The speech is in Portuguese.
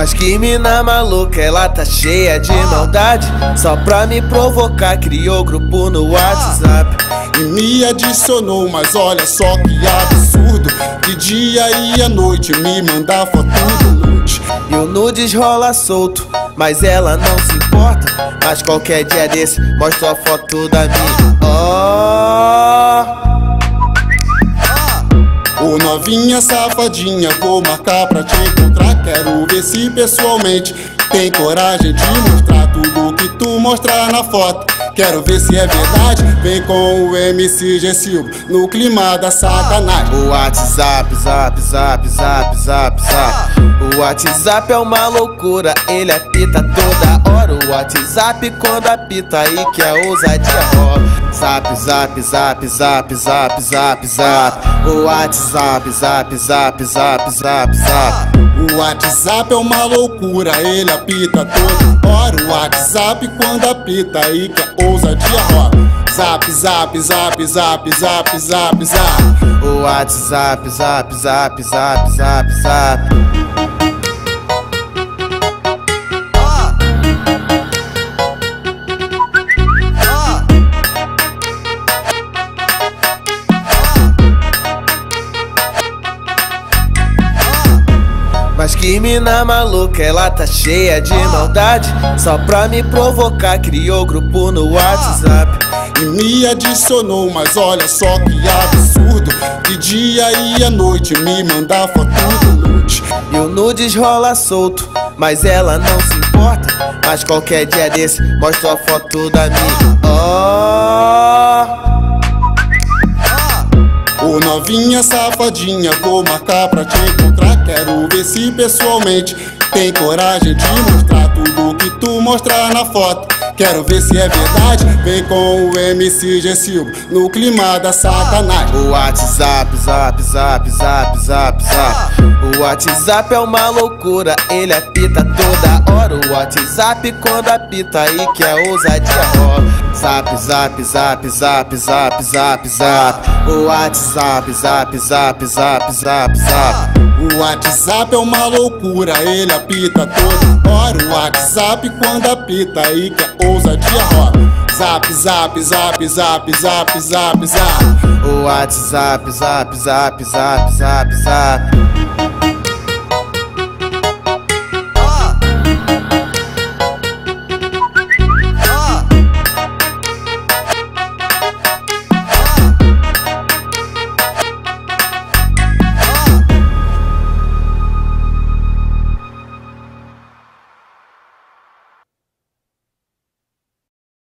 Mas que mina maluca, ela tá cheia de maldade. Só pra me provocar, criou grupo no WhatsApp e me adicionou, mas olha só que absurdo. De dia e à noite me manda foto do nude. E o nudes rola solto, mas ela não se importa. Mas qualquer dia desse, mostra a foto da minha. Ô novinha safadinha, vou marcar pra te encontrar. Quero ver se pessoalmente tem coragem de mostrar tudo que tu mostrar na foto. Quero ver se é verdade, vem com o MCG Silva no clima da sacanagem. O WhatsApp, zap, zap, zap, zap, zap. O WhatsApp é uma loucura, ele apita toda hora. O WhatsApp quando apita aí que a ousadia rola. Zap, zap, zap, zap, zap, zap, zap. O WhatsApp, zap, zap, zap, zap, zap. O WhatsApp é uma loucura, ele apita toda hora. O WhatsApp quando apita aí que a ousadia rola. Zap, zap, zap, zap, zap, zap, zap. O WhatsApp, zap, zap, zap, zap, zap. Mas que mina maluca, ela tá cheia de maldade. Só pra me provocar, criou grupo no WhatsApp e me adicionou, mas olha só que absurdo. De dia e à noite me manda foto do nude. E o nudes rola solto, mas ela não se importa. Mas qualquer dia desse, mostra a foto da minha. Ô novinha safadinha, vou marcar pra te encontrar. Quero ver se pessoalmente tem coragem de mostrar tudo que tu mostrar na foto. Quero ver se é verdade, vem com o MCG Silva no clima da sacanagem. O WhatsApp, zap, zap, zap, zap, zap. O WhatsApp é uma loucura, ele apita toda hora. O WhatsApp quando apita aí que a ousadia rola. Zap, zap, zap, zap, zap, zap, zap. O WhatsApp, zap, zap, zap, zap, zap. O WhatsApp é uma loucura, ele apita toda hora. O WhatsApp quando apita aí que a ousadia rola. Zap, zap, zap, zap, zap, zap, zap. O WhatsApp, zap, zap, zap, zap, zap.